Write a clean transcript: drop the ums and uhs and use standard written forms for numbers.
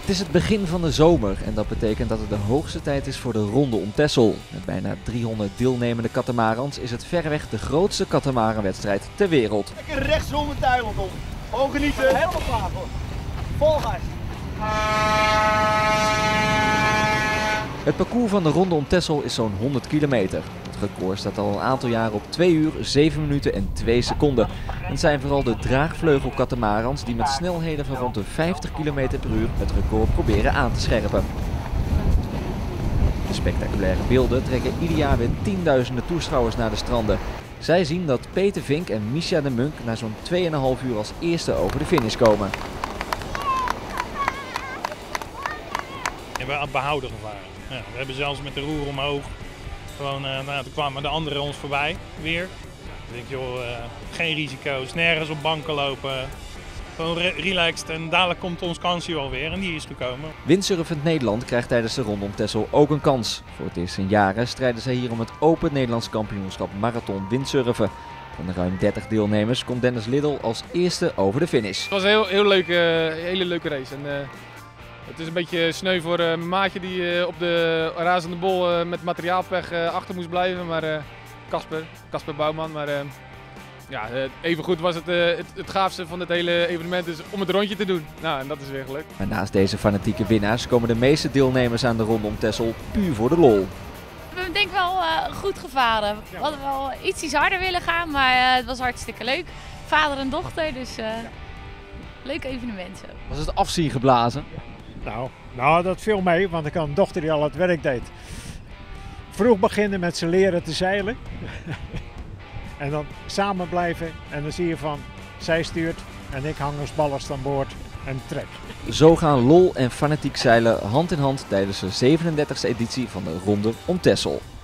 Het is het begin van de zomer en dat betekent dat het de hoogste tijd is voor de Ronde om Texel. Met bijna 300 deelnemende katamarans is het verreweg de grootste katamaranwedstrijd ter wereld. Lekker rechts rond het eiland om. Gewoon genieten. Helemaal klaar voor. Volgas. Het parcours van de Ronde om Texel is zo'n 100 kilometer. Het record staat al een aantal jaren op 2 uur, 7 minuten en 2 seconden. Het zijn vooral de draagvleugel-katamarans die met snelheden van rond de 50 km per uur het record proberen aan te scherpen. De spectaculaire beelden trekken ieder jaar weer tienduizenden toeschouwers naar de stranden. Zij zien dat Peter Vink en Misha de Munk na zo'n 2,5 uur als eerste over de finish komen. We hebben aan behouden gevaren. Ja, we hebben zelfs met de roer omhoog. Gewoon, toen kwamen de anderen ons voorbij weer. Ik denk, joh, geen risico's, nergens op banken lopen. Gewoon relaxed en dadelijk komt ons kansje wel weer en die is gekomen. Windsurfend Nederland krijgt tijdens de Ronde om Texel ook een kans. Voor het eerst in jaren strijden zij hier om het Open Nederlands kampioenschap marathon windsurfen. Van de ruim 30 deelnemers komt Dennis Liddel als eerste over de finish. Het was een hele leuke race. En, het is een beetje sneu voor mijn maatje die op de razende bol met materiaalpech achter moest blijven. Maar Casper Bouwman. Maar ja, evengoed was het gaafste van het hele evenement is om het rondje te doen. Nou, en dat is weer gelukt. Maar naast deze fanatieke winnaars komen de meeste deelnemers aan de Ronde om Texel puur voor de lol. We hebben denk ik wel goed gevaren. We hadden wel iets harder willen gaan, maar het was hartstikke leuk. Vader en dochter, dus leuk evenement zo. Was het afzien geblazen? Nou, dat viel mee, want ik had een dochter die al het werk deed. Vroeg beginnen met ze leren te zeilen. En dan samen blijven en dan zie je van, zij stuurt en ik hang als ballast aan boord en trek. Zo gaan lol en fanatiek zeilen hand in hand tijdens de 37e editie van de Ronde om Texel.